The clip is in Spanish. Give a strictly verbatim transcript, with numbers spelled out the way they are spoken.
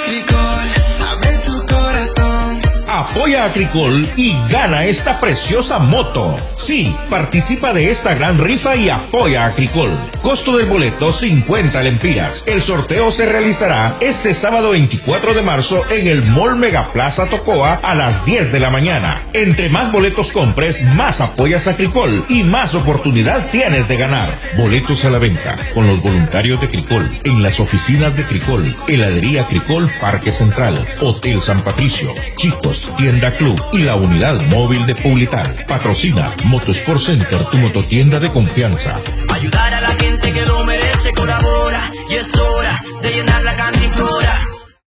Cricol, abre tu corazón. Apoya a Cricol y gana esta preciosa moto. Sí, participa de esta gran rifa y apoya a Cricol. Costo del boleto cincuenta lempiras. El sorteo se realizará este sábado veinticuatro de marzo en el Mall Megaplaza Tocoa a las diez de la mañana. Entre más boletos compres, más apoyas a Cricol y más oportunidad tienes de ganar. Boletos a la venta con los voluntarios de Cricol en las oficinas de Cricol, Heladería Cricol Parque Central, Hotel San Patricio, Chicos, Tienda Club y la unidad móvil de Publital. Patrocina Motosport Center, tu mototienda de confianza. Ayudar a la gente que lo merece, colabora y es hora de llenar la canasta.